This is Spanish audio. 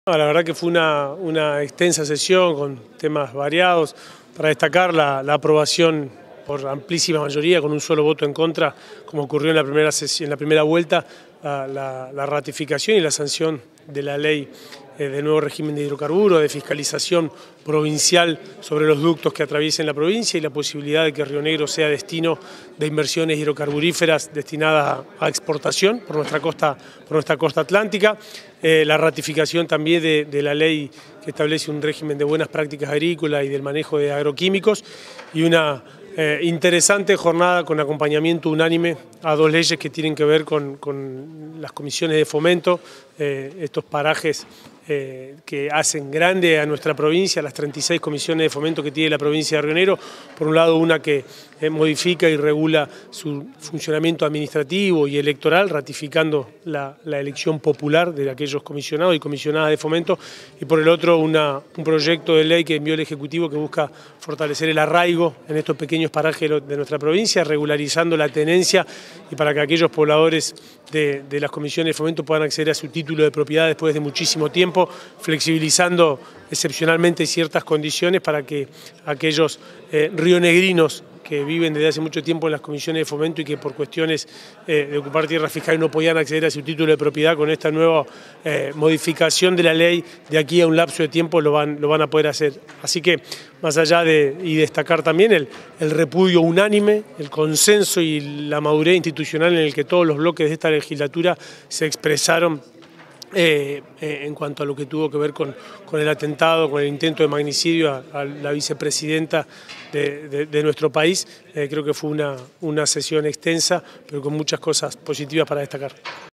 La verdad que fue una extensa sesión con temas variados. Para destacar la aprobación por amplísima mayoría, con un solo voto en contra, como ocurrió en la primera vuelta, la ratificación y la sanción de la ley de nuevo régimen de hidrocarburos, de fiscalización provincial sobre los ductos que atraviesen la provincia y la posibilidad de que Río Negro sea destino de inversiones hidrocarburíferas destinadas a exportación por nuestra costa atlántica. La ratificación también de la ley que establece un régimen de buenas prácticas agrícolas y del manejo de agroquímicos, y una interesante jornada con acompañamiento unánime a dos leyes que tienen que ver con las comisiones de fomento, estos parajes que hacen grande a nuestra provincia, las 36 comisiones de fomento que tiene la provincia de Río Negro. Por un lado, una que modifica y regula su funcionamiento administrativo y electoral, ratificando la elección popular de aquellos comisionados y comisionadas de fomento, y por el otro un proyecto de ley que envió el Ejecutivo que busca fortalecer el arraigo en estos pequeños parajes de nuestra provincia, regularizando la tenencia y para que aquellos pobladores de las comisiones de fomento puedan acceder a su título de propiedad después de muchísimo tiempo, flexibilizando excepcionalmente ciertas condiciones para que aquellos rionegrinos que viven desde hace mucho tiempo en las comisiones de fomento y que por cuestiones de ocupar tierras fiscales no podían acceder a su título de propiedad, con esta nueva modificación de la ley, de aquí a un lapso de tiempo lo van a poder hacer. Así que, más allá y destacar también el repudio unánime, el consenso y la madurez institucional en el que todos los bloques de esta legislatura se expresaron en cuanto a lo que tuvo que ver con el atentado, con el intento de magnicidio a la vicepresidenta de nuestro país. Creo que fue una sesión extensa, pero con muchas cosas positivas para destacar.